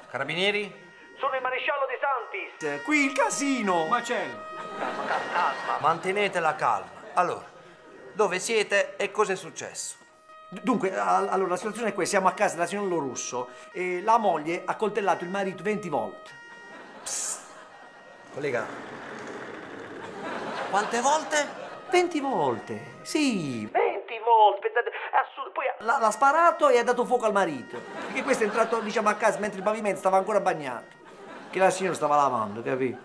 Carabinieri? Sono il maresciallo De Santis. Qui il casino! Macello. Calma. Mantenete la calma. Allora, dove siete e cosa è successo? Dunque, allora, la situazione è questa. Siamo a casa della signora Lo Russo e la moglie ha coltellato il marito 20 volte. Collega, quante volte? 20 volte? Sì. 20 volte, pensate, è assurdo. Poi L'ha sparato e ha dato fuoco al marito. Perché questo è entrato, diciamo, a casa mentre il pavimento stava ancora bagnato. Che la signora stava lavando, capito?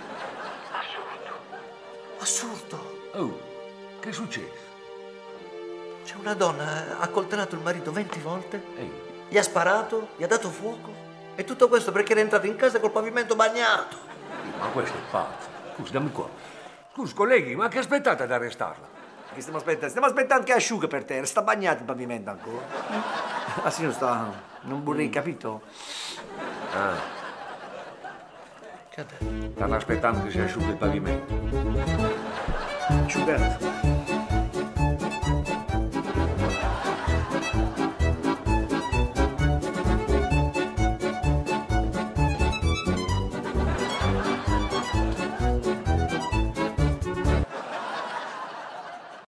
Assurdo. Oh, che succede? C'è una donna, ha coltellato il marito 20 volte, Ehi, gli ha sparato, gli ha dato fuoco. E tutto questo perché era entrato in casa col pavimento bagnato. ma questo è pazzo. Scusi, dammi qua. Scusi, colleghi, ma che aspettate ad arrestarla? Che stiamo aspettando? Stiamo aspettando che asciuga per terra. Sta bagnato il pavimento ancora. La signora sta... non vorrei, capito? Ah, Che ha detto? stanno aspettando che si asciughi il pavimento. Asciugato.